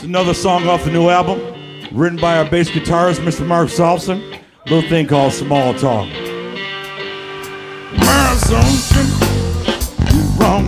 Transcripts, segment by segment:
Another song off the new album, written by our bass guitarist, Mr. Mark Solveson. A little thing called Small Talk. My assumption is wrong.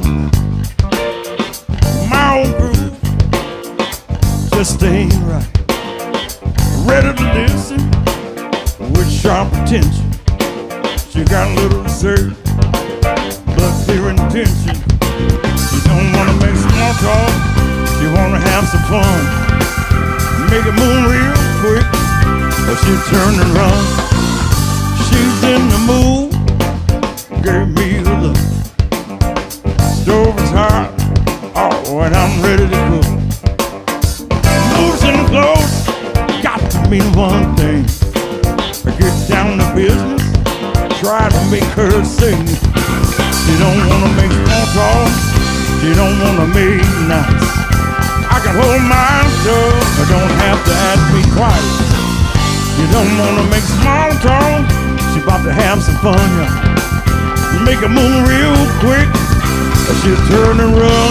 My own groove just ain't right. Ready to listen with sharp attention. She got a little reserve, but clear intention. She don't wanna make small talk. She wanna have some fun. Make it move real quick, or she'll turn and run. She's in the mood, gave me the look. Stove is hot, oh, and I'm ready to cook. Moves in close, got to mean one thing. I get down to business, try to make her sing. She don't wanna make small talk, she don't wanna make nice. I can hold myself, I don't have to ask me twice. You don't wanna make small talk, she about to have some fun, yeah. Make her move real quick, or she'll turn and run.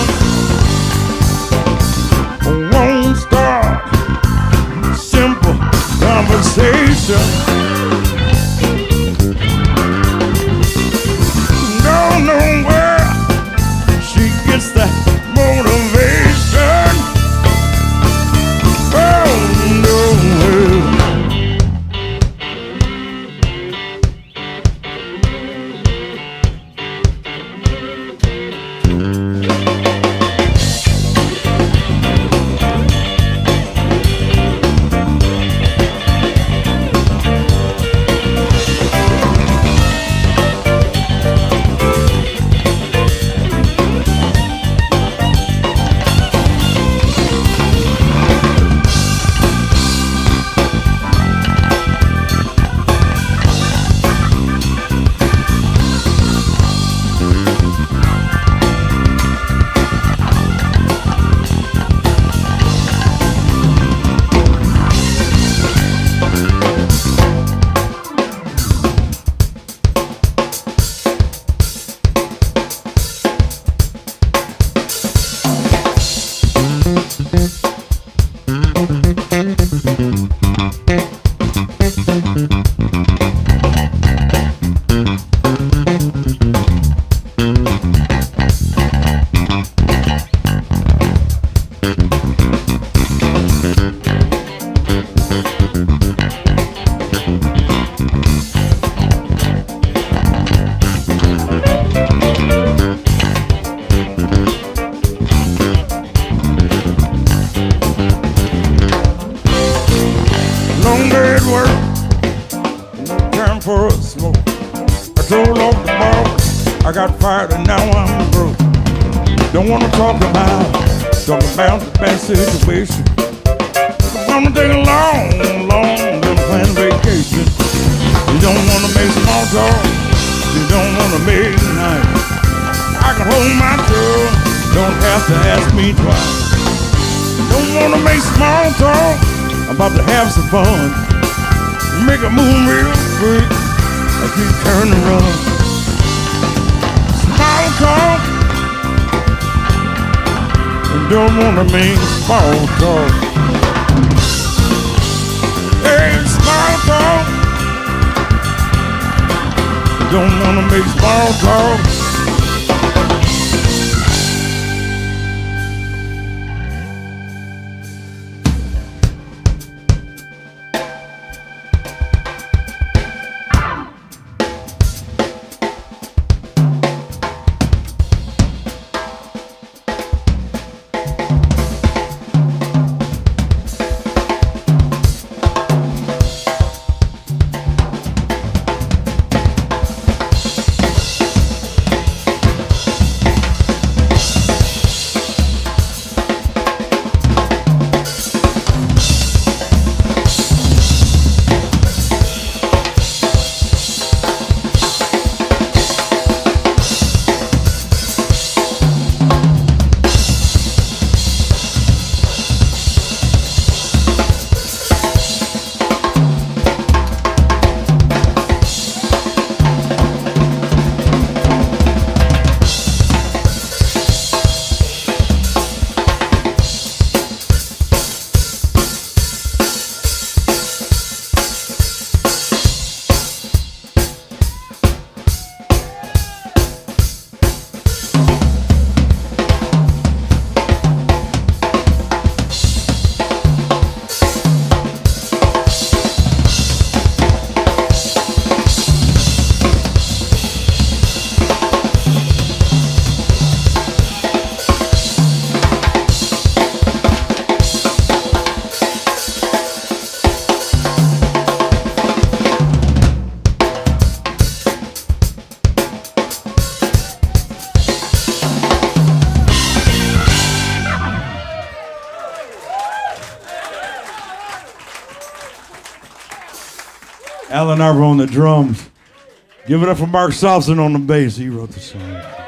Won't start, simple conversation. Don't know where she gets that motivation. The bad situation. I'm gonna take a long, long, planned vacation. You don't wanna make small talk, you don't wanna make nice. I can hold my tongue, don't have to ask me twice. Don't wanna make small talk, I'm about to have some fun. Make a move real quick, I keep turning and run. Small talk, don't wanna make small talk. Hey, small talk. Don't wanna make small talk. Alan Arber on the drums. Give it up for Mark Solveson on the bass. He wrote the song.